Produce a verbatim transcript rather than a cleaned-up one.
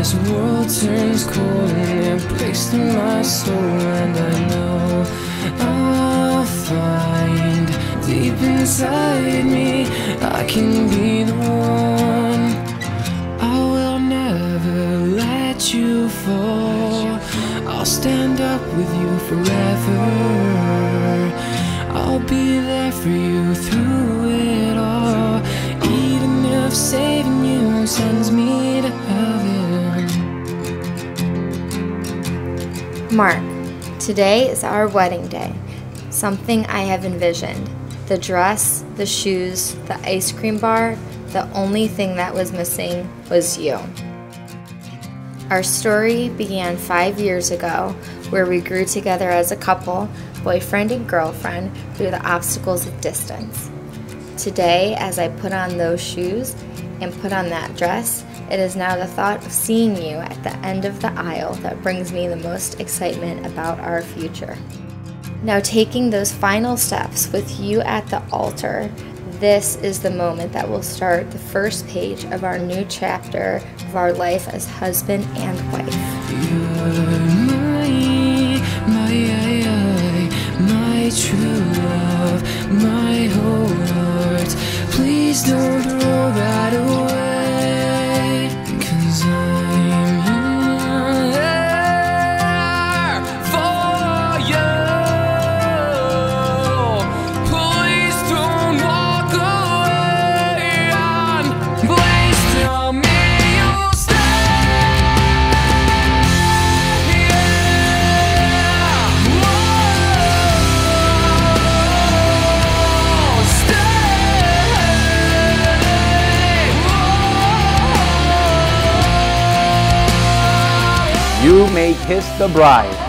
this world turns cold and it breaks through my soul, and I know I'll find deep inside me I can be the one. I will never let you fall. I'll stand up with you forever. I'll be there for you through it all, even if saving you sends me to heaven. Mark, today is our wedding day. Something I have envisioned. The dress, the shoes, the ice cream bar, the only thing that was missing was you. Our story began five years ago, where we grew together as a couple, boyfriend and girlfriend, through the obstacles of distance. Today, as I put on those shoes and put on that dress, it is now the thought of seeing you at the end of the aisle that brings me the most excitement about our future. Now, taking those final steps with you at the altar, this is the moment that will start the first page of our new chapter of our life as husband and wife. You're my, my, my true love, my whole heart. Please don't throw that away, 'cause I'm here for you. Please don't walk away, and please tell me you'll stay. Yeah, whoa, stay. You may kiss the bride.